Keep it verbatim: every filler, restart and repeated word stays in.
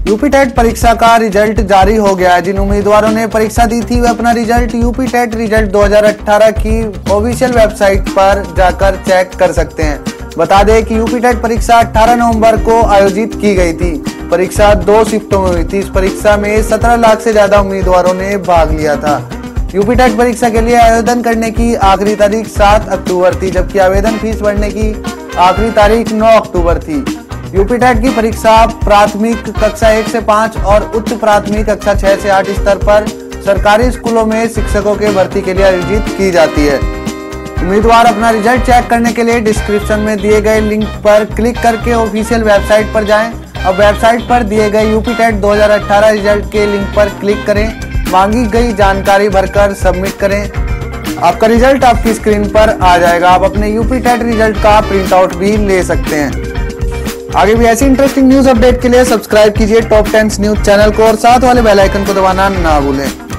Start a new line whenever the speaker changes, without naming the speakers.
UP TET परीक्षा का result जारी हो गया है। जिन उम्मीदवारों ने परीक्षा दी थी वे अपना रिजल्ट यूपी टेट रिजल्ट दो हज़ार अठारह की ऑफिशियल वेबसाइट पर जाकर चेक कर सकते हैं। बता दें कि यूपी टेट परीक्षा अठारह नवंबर को आयोजित की गई थी। परीक्षा दो शिफ्टों में हुई थी। इस परीक्षा में सत्रह लाख से ज्यादा उम्मीदवारों ने भाग लिया था। यूपी टेट परीक्षा के लिए आवेदन करने की आखिरी तारीख सात अक्टूबर थी, जबकि आवेदन फीस भरने की आखिरी तारीख नौ अक्टूबर थी। यूपी टेट की परीक्षा प्राथमिक कक्षा एक से पाँच और उच्च प्राथमिक कक्षा छह से आठ स्तर पर सरकारी स्कूलों में शिक्षकों के भर्ती के लिए आयोजित की जाती है। उम्मीदवार अपना रिजल्ट चेक करने के लिए डिस्क्रिप्शन में दिए गए लिंक पर क्लिक करके ऑफिशियल वेबसाइट पर जाएं। अब वेबसाइट पर दिए गए यूपी टेट दो हज़ार अठारह रिजल्ट के लिंक पर क्लिक करें, मांगी गई जानकारी भरकर सबमिट करें। आपका रिजल्ट आपकी स्क्रीन पर आ जाएगा। आप अपने यूपी टेट रिजल्ट का प्रिंट आउट भी ले सकते हैं। आगे भी ऐसी इंटरेस्टिंग न्यूज अपडेट के लिए सब्सक्राइब कीजिए टॉप टेन न्यूज चैनल को और साथ वाले बेल आइकन को दबाना ना भूलें।